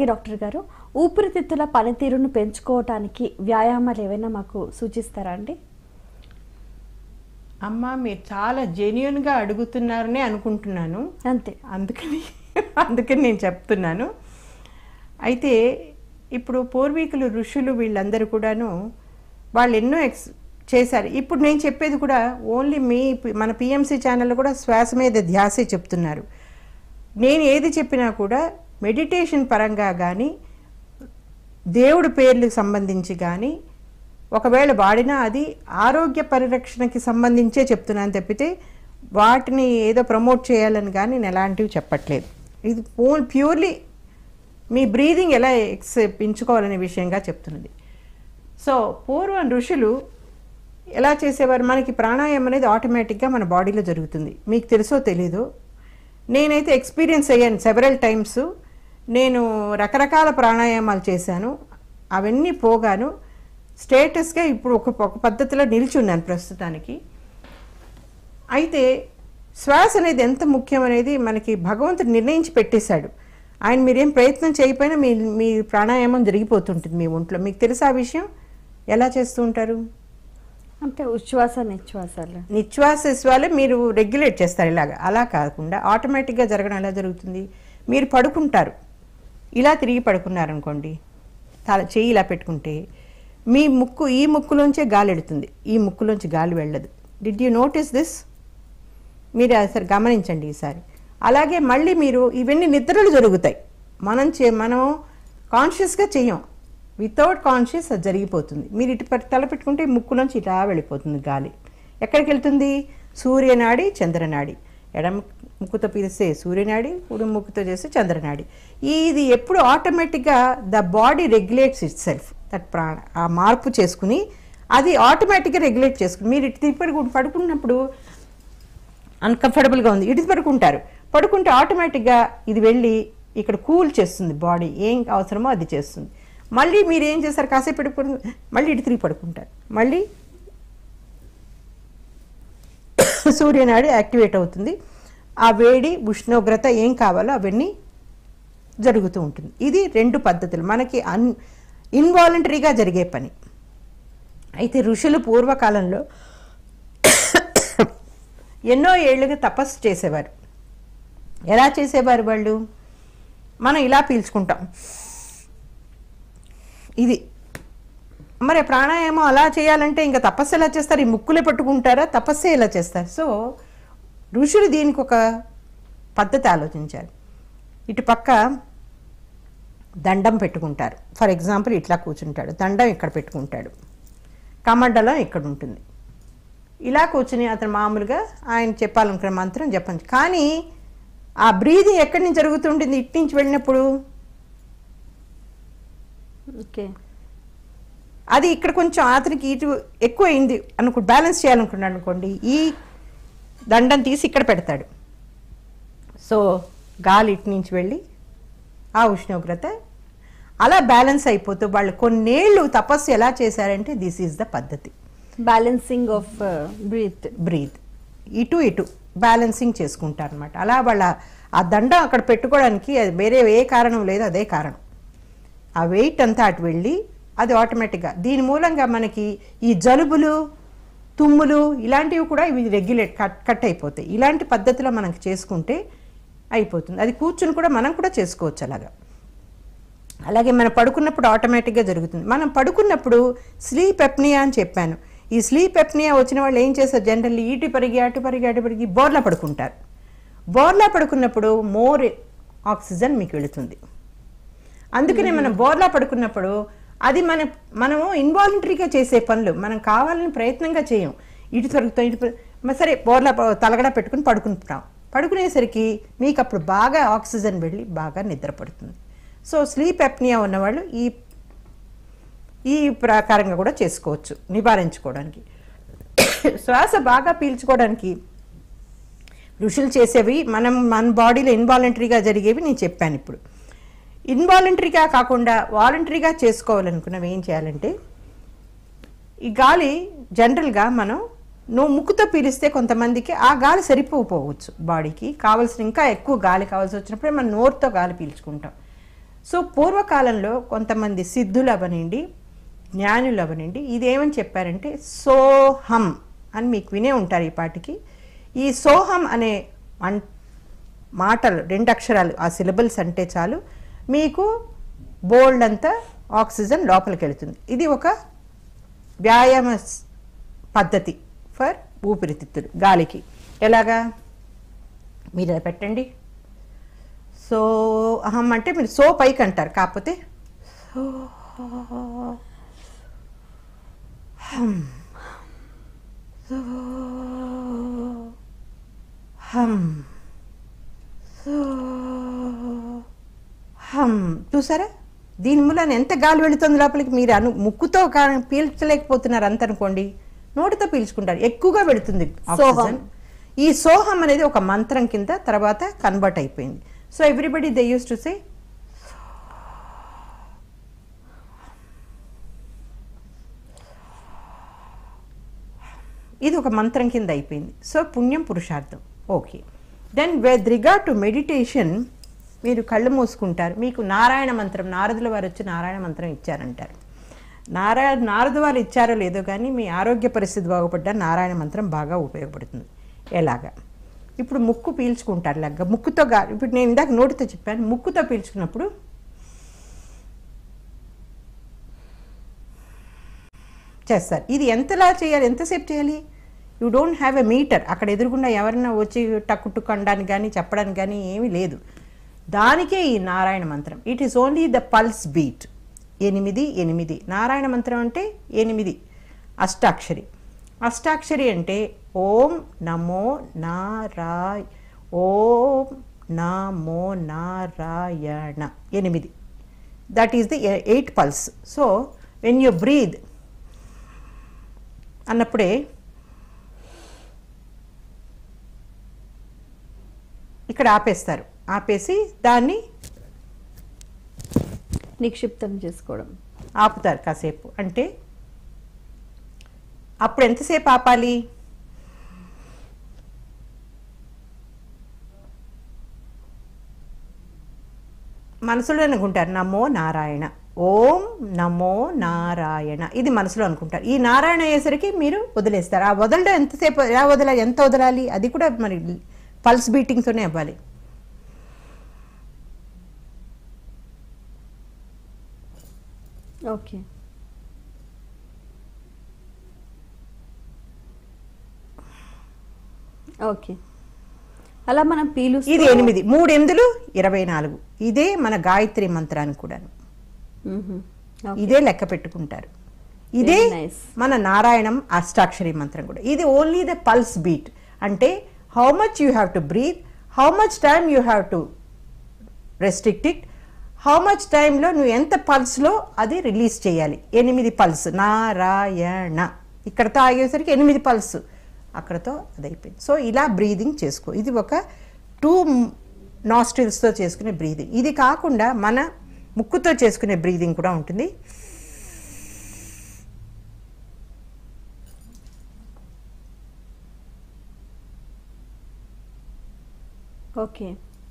Doctor గారు, ఊపిరితిత్తుల పనితీరును పెంచుకోవడానికి వ్యాయామాలు ఏవైనా మాకు సూచిస్తారా అండి? అమ్మ, మీరు చాలా జెన్యూన్గా అడుగుతున్నారని అనుకుంటున్నాను. అంతే, అందుకని నేను చెప్తున్నాను. అయితే ఇప్పుడు పూర్వీకులు, ఋషులు వీళ్ళందరూ కూడాను వాళ్ళు ఎన్నో చేశారు. ఇప్పుడు నేను చెప్పేది కూడా ఓన్లీ మన పిఎంసి ఛానల్లో కూడా శ్వాస మీద ధ్యాసే చెప్తున్నారు. నేను ఏది చెప్పినా కూడా మెడిటేషన్ పరంగా కానీ, దేవుడి పేర్లకు సంబంధించి కానీ ఒకవేళ వాడినా అది ఆరోగ్య పరిరక్షణకి సంబంధించే చెప్తున్నాను తప్పితే వాటిని ఏదో ప్రమోట్ చేయాలని కానీ నేను ఎలాంటివి చెప్పట్లేదు. ఇది ప్యూర్లీ మీ బ్రీదింగ్ ఎలా పెంచుకోవాలనే విషయంగా చెప్తున్నది. సో పూర్వం ఋషులు ఎలా చేసేవారు? మనకి ప్రాణాయామం అనేది ఆటోమేటిక్గా మన బాడీలో జరుగుతుంది. మీకు తెలుసో తెలీదో, నేనైతే ఎక్స్పీరియన్స్ అయ్యాను సెవెరల్ టైమ్స్. నేను రకరకాల ప్రాణాయామాలు చేశాను. అవన్నీ పోగాను స్టేటస్గా ఇప్పుడు ఒక పద్ధతిలో నిల్చున్నాను ప్రస్తుతానికి. అయితే శ్వాస అనేది ఎంత ముఖ్యం అనేది మనకి భగవంతుడు నిర్ణయించి పెట్టేశాడు. ఆయన మీరేం ప్రయత్నం చేయకపోయినా మీ ప్రాణాయామం జరిగిపోతుంటుంది మీ ఒంట్లో. మీకు తెలుసా ఆ విషయం? ఎలా చేస్తూ ఉంటారు అంటే ఉచ్ఛ్వాస నిశ్వాసాలు, నిశ్వాసే మీరు రెగ్యులేట్ చేస్తారు. ఇలాగా అలా కాకుండా ఆటోమేటిక్గా జరగడం ఎలా జరుగుతుంది? మీరు పడుకుంటారు, ఇలా తిరిగి పడుకున్నారనుకోండి, చెయ్యి ఇలా పెట్టుకుంటే మీ ఈ ముక్కులోంచే గాలి వెళుతుంది, ఈ ముక్కులోంచి గాలి వెళ్ళదు. Did you notice this? మీరు అసలు గమనించండి ఈసారి. అలాగే మళ్ళీ మీరు ఇవన్నీ నిద్రలు జరుగుతాయి. మనం కాన్షియస్గా చెయ్యం, వితౌట్ కాన్షియస్ అది జరిగిపోతుంది. మీరు ఇటు తల పెట్టుకుంటే ముక్కులోంచి ఇలా వెళ్ళిపోతుంది గాలి. ఎక్కడికి వెళ్తుంది? సూర్యనాడి, చంద్రనాడి. ఎడమ ముక్కుతో పీలిస్తే సూర్యనాడి, కుడి ముక్కుతో చేస్తే చంద్రనాడి. ఇది ఎప్పుడు ఆటోమేటిక్గా the body regulates itself. That ఆ మార్పు చేసుకుని అది ఆటోమేటిక్గా రెగ్యులేట్ చేసుకుని మీరు ఇటు తిప్పి పడుకున్నప్పుడు అన్కంఫర్టబుల్గా ఉంది, ఇటు పడుకుంటే ఆటోమేటిక్గా ఇది వెళ్ళి ఇక్కడ కూల్ చేస్తుంది బాడీ. ఏం అవసరమో అది చేస్తుంది. మళ్ళీ మీరు ఏం చేస్తారు? కాసేపు పెట్టుకుని మళ్ళీ ఇటు తిరిగి పడుకుంటారు. మళ్ళీ సూర్యనాడి యాక్టివేట్ అవుతుంది. ఆ వేడి, ఉష్ణోగ్రత ఏం కావాలో అవన్నీ జరుగుతూ ఉంటుంది. ఇది రెండు పద్ధతులు మనకి ఇన్వాలంటరీగా జరిగే పని. అయితే ఋషులు పూర్వకాలంలో ఎన్నో ఏళ్ళుగా తపస్సు చేసేవారు. ఎలా చేసేవారు వాళ్ళు? మనం ఇలా పీల్చుకుంటాం, ఇది మరి ప్రాణాయామం అలా చేయాలంటే ఇంకా తపస్సు ఎలా చేస్తారు? ఈ ముక్కులే పట్టుకుంటారా? తపస్సే ఎలా చేస్తారు? సో ఋషులు దీనికి ఒక పద్ధతి ఆలోచించారు. ఇటు పక్క దండం పెట్టుకుంటారు. ఫర్ ఎగ్జాంపుల్ ఇట్లా కూర్చుంటాడు, దండం ఇక్కడ పెట్టుకుంటాడు, కమండలం ఇక్కడ ఉంటుంది. ఇలా కూర్చుని అతను మామూలుగా ఆయన చెప్పాలనుకున్న మంత్రం చెప్పచ్చు. కానీ ఆ బ్రీదింగ్ ఎక్కడి నుంచి జరుగుతుంటుంది? ఇటు నుంచి వెళ్ళినప్పుడు ఓకే, అది ఇక్కడ కొంచెం అతనికి ఇటు ఎక్కువ అయింది బ్యాలెన్స్ చేయాలనుకున్నాడు అనుకోండి, ఈ దండం తీసి ఇక్కడ పెడతాడు. సో గాలి ఇటు నుంచి వెళ్ళి ఆ ఉష్ణోగ్రత అలా బ్యాలెన్స్ అయిపోతూ వాళ్ళు కొన్నేళ్ళు తపస్సు ఎలా చేశారంటే దిస్ ఈజ్ ద పద్ధతి. బ్యాలెన్సింగ్ ఆఫ్ బ్రీత్ ఇటు బ్యాలెన్సింగ్ చేసుకుంటారు అనమాట. అలా వాళ్ళ ఆ దండం అక్కడ పెట్టుకోవడానికి అది వేరే ఏ కారణం లేదు, అదే కారణం. ఆ వెయిట్ అంతా అటు వెళ్ళి అది ఆటోమేటిక్గా దీని మూలంగా మనకి ఈ జలుబులు, తుమ్ములు ఇలాంటివి కూడా ఇవి రెగ్యులేట్ కట్ అయిపోతాయి. ఇలాంటి పద్ధతిలో మనకి చేసుకుంటే అయిపోతుంది. అది కూర్చుని కూడా మనం కూడా చేసుకోవచ్చు అలాగా. అలాగే మనం పడుకున్నప్పుడు ఆటోమేటిక్గా జరుగుతుంది. మనం పడుకున్నప్పుడు స్లీప్ ఎప్నియా అని చెప్పాను. ఈ స్లీప్ ఎప్నియా వచ్చిన వాళ్ళు ఏం చేస్తారు? జనరల్లీ ఇటు పరిగి బోర్లా పడుకుంటారు. బోర్లా పడుకున్నప్పుడు మోర్ ఆక్సిజన్ మీకు వెళుతుంది. అందుకనే మనం బోర్లా పడుకున్నప్పుడు అది మనము ఇన్వాలంటరీగా చేసే పనులు మనం కావాలని ప్రయత్నంగా చేయం. ఇటు తరుగుతాం, సరే బోర్లా తలగడ పెట్టుకుని పడుకుంటాం. పడుకునేసరికి మీకు అప్పుడు బాగా ఆక్సిజన్ వెళ్ళి బాగా నిద్రపడుతుంది. సో స్లీప్ ఎప్నియా ఉన్నవాళ్ళు ఈ ప్రకారంగా కూడా చేసుకోవచ్చు నివారించుకోవడానికి. శ్వాస బాగా పీల్చుకోవడానికి ఋషులు చేసేవి మన బాడీలో ఇన్వాలంటరీగా జరిగేవి నేను చెప్పాను. ఇప్పుడు ఇన్వాలంటరీగా కాకుండా వాలంటరీగా చేసుకోవాలనుకున్నవి ఏం చేయాలంటే, ఈ గాలి జనరల్గా నువ్వు ముక్కుతో పీలిస్తే కొంతమందికి ఆ గాలి సరిపోవచ్చు, బాడీకి కావాల్సిన ఇంకా ఎక్కువ గాలి కావాల్సి వచ్చినప్పుడే మనం నోరుతో గాలి పీల్చుకుంటాం. సో పూర్వకాలంలో కొంతమంది సిద్ధులు అవనండి, జ్ఞానులు అవనండి, ఇదేమని చెప్పారంటే సోహం అని మీకు వినే ఉంటారు ఈ పాటికి. ఈ సోహం అనే మాటలు 2 అక్షరాలు ఆ సిలబుల్స్ అంటే చాలు మీకు బోల్డ్ అంతా ఆక్సిజన్ లోపలికి వెళుతుంది. ఇది ఒక వ్యాయామ పద్ధతి ఫర్ ఊపిరితిత్తులు, గాలికి. ఎలాగా మీరు అది పెట్టండి. సో అహం అంటే మీరు సో పైకి అంటారు, కాకపోతే సో హం సో హం సో హం. చూసారా దీని మూలన ఎంత గాలి వెళుతుంది లోపలికి. మీరు ముక్కుతో పీల్చలేకపోతున్నారు అంత అనుకోండి, నోటితో పీల్చుకుంటారు, ఎక్కువగా వెళుతుంది ఆక్సిజన్. ఈ సోహం అనేది ఒక మంత్రం కింద తర్వాత కన్వర్ట్ అయిపోయింది. So everybody they use to say ఇది ఒక మంత్రం కింద అయిపోయింది. సో పుణ్యం పురుషార్థం. Okay, then with regard to meditation మీరు కళ్ళు మూసుకుంటారు. మీకు నారాయణ మంత్రం, నారదుల వారు వచ్చి నారాయణ మంత్రం ఇచ్చారంటారు. నారదు వారు ఇచ్చారో లేదో కానీ మీ ఆరోగ్య పరిస్థితి బాగుపడ్డా నారాయణ మంత్రం బాగా ఉపయోగపడుతుంది. ఎలాగా ఇప్పుడు ముక్కు పీల్చుకుంటారు లాగా, ముక్కుతో ఇప్పుడు నేను ఇందాక నోటితో చెప్పాను, ముక్కుతో పీల్చుకున్నప్పుడు చేస్తారు. ఇది ఎంతలా చేయాలి, ఎంతసేపు చేయాలి? You don't have a meter. అక్కడ ఎదురుగుండా ఎవరైనా వచ్చి టక్కు టుక్కు అనడానికి కానీ చెప్పడానికి కానీ ఏమీ లేదు. దానికే ఈ నారాయణ మంత్రం. It is only the pulse beat. 8 8. Narayana మంత్రం అంటే 8 అష్టాక్షరి. అష్టాక్షరి అంటే ఓం నమో నారాయణ, ఓం నమో Narayana 8. That is the 8 pulse. So when you breathe అన్నప్పుడే ఇక్కడ ఆపేస్తారు, ఆపేసి దాన్ని నిక్షిప్తం చేసుకోవడం, ఆపుతారు కాసేపు. అంటే అప్పుడు ఎంతసేపు ఆపాలి? మనసులో అనుకుంటారు నమో నారాయణ, ఓం నమో నారాయణ, ఇది మనసులో అనుకుంటారు. ఈ నారాయణ అయ్యేసరికి మీరు వదిలేస్తారు. ఆ వదలడం ఎంతసేపు, ఎలా వదలాలి, ఎంత వదలాలి, అది కూడా మరి పల్స్ బీటింగ్తోనే అవ్వాలి. Okay, okay. అలా మనం ఇది 8, 3 8 24. ఇదే మన గాయత్రి మంత్రానికి కూడా ఇదే లెక్క పెట్టుకుంటారు. ఇదే మన నారాయణం అష్టాక్షరి మంత్రం కూడా. ఇది ఓన్లీ ద పల్స్ బీట్. అంటే how much you have to breathe, how much time you have to restrict it, how much టైంలో నువ్వు ఎంత పల్స్లో అది రిలీజ్ చేయాలి. 8 పల్స్ నారాయణ. ఇక్కడతో ఆగేసరికి 8 పల్స్, అక్కడతో అది అయిపోయింది. సో ఇలా బ్రీదింగ్ చేసుకో. ఇది ఒక 2 నాస్ట్రిల్స్తో చేసుకునే బ్రీదింగ్. ఇది కాకుండా మన ముక్కుతో చేసుకునే బ్రీదింగ్ కూడా ఉంటుంది. ఓకే,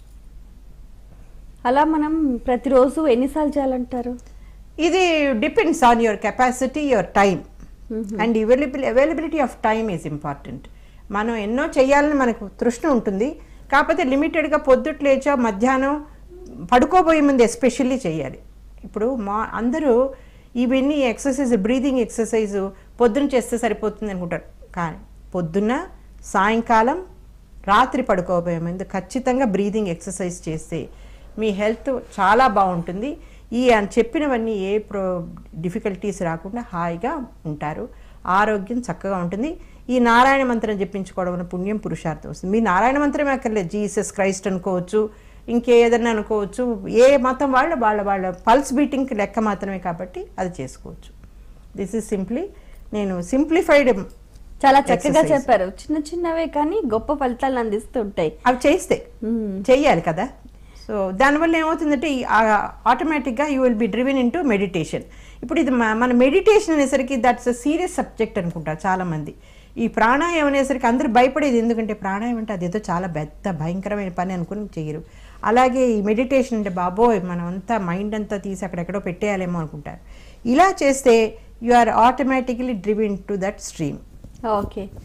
అలా మనం ప్రతిరోజు ఎన్నిసార్లు చేయాలంటారు? ఇది depends on your capacity, your time and availability of time is important. మనం ఎన్నో చేయాలని మనకు తృష్ణ ఉంటుంది, కాకపోతే లిమిటెడ్గా పొద్దుట లేచా మధ్యాహ్నం పడుకోబోయే ముందు ఎస్పెషల్లీ చేయాలి. ఇప్పుడు అందరూ ఇవన్నీ ఎక్సర్సైజ్, బ్రీదింగ్ ఎక్సర్సైజ్ పొద్దున చేస్తే సరిపోతుంది అనుకుంటారు. కానీ పొద్దున్న, సాయంకాలం, రాత్రి పడుకోబోయే ముందు ఖచ్చితంగా బ్రీదింగ్ ఎక్సర్సైజ్ చేస్తే మీ హెల్త్ చాలా బాగుంటుంది. ఈ చెప్పినవన్నీ ఏ డిఫికల్టీస్ రాకుండా హాయిగా ఉంటారు, ఆరోగ్యం చక్కగా ఉంటుంది. ఈ నారాయణ మంత్రం జపించుకోవడం వల్ల పుణ్యం పురుషార్థం వస్తుంది. మీ నారాయణ మంత్రమే అక్కర్లేదు, జీసస్ క్రైస్ట్ అనుకోవచ్చు, ఇంకేదన్నా అనుకోవచ్చు. ఏ మతం వాళ్ళ వాళ్ళ వాళ్ళ పల్స్ బీటింగ్కి లెక్క మాత్రమే, కాబట్టి అది చేసుకోవచ్చు. దిస్ ఈజ్ సింప్లీ, నేను సింప్లిఫైడ్. చాలా చక్కగా చెప్పారు. చిన్న చిన్నవే కానీ గొప్ప ఫలితాలు అందిస్తుంటాయి. అవి చేస్తే చెయ్యాలి కదా. సో దానివల్ల ఏమవుతుందంటే ఆటోమేటిక్గా you will be driven into meditation. ఇప్పుడు ఇది మన మెడిటేషన్ అనేసరికి దట్స్ అ సీరియస్ సబ్జెక్ట్ అనుకుంటారు చాలామంది. ఈ ప్రాణాయామం అనేసరికి అందరూ భయపడేది, ఎందుకంటే ప్రాణాయామం అంటే అదేదో చాలా పెద్ద భయంకరమైన పని అనుకుని చేయరు. అలాగే ఈ మెడిటేషన్ అంటే బాబోయ్ మనం అంతా మైండ్ అంతా తీసి అక్కడెక్కడో పెట్టేయాలేమో అనుకుంటారు. ఇలా చేస్తే you are automatically driven to that stream. Okay.